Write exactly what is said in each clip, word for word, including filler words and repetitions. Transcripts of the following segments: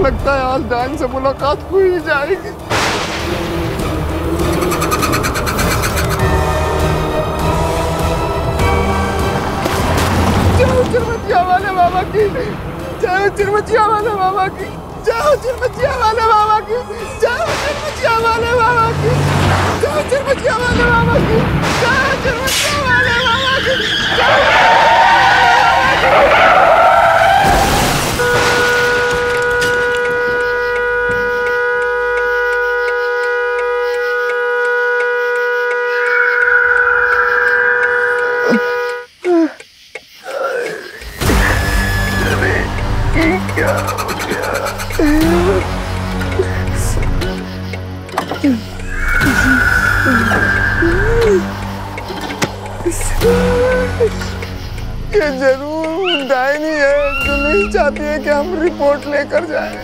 लगता है आज डायन से मुलाकात हो ही जाएगी। जाओ चिरमचिया वाले बाबा की, जाओ चिरमचिया वाले बाबा की, जाओ चिरमचिया वाले बाबा की, जाओ चिरमचिया वाले बाबा की, जाओ चिरमचिया वाले बाबा की, जाओ चिरमचिया वाले बाबा की, जाओ। क्या हो गया? ये जरूर डायनी है जो नहीं चाहती है कि हम रिपोर्ट लेकर जाएं।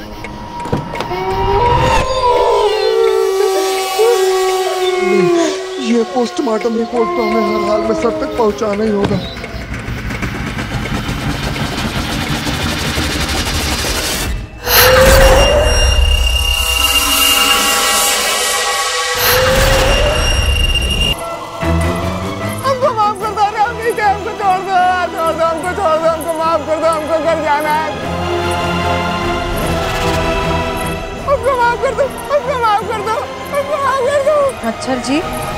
ये पोस्टमार्टम रिपोर्ट तो हमें हर हाल में सर तक पहुंचाना ही होगा। अच्छा जी,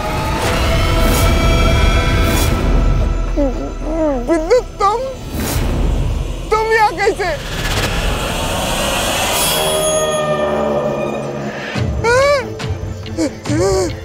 विद्युत तुम तुम यहाँ कैसे? हाँ?